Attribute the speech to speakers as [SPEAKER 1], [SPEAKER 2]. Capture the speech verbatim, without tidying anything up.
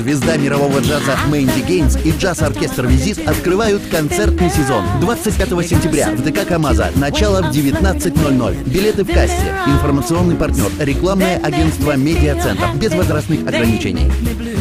[SPEAKER 1] Звезда мирового джаза Мэнди Гейнс и джаз-оркестр «Визит» открывают концертный сезон. двадцать пятого сентября в ДК «Камаза». Начало в девятнадцать ноль ноль. Билеты в кассе. Информационный партнер. Рекламное агентство «Медиацентр». Без возрастных ограничений.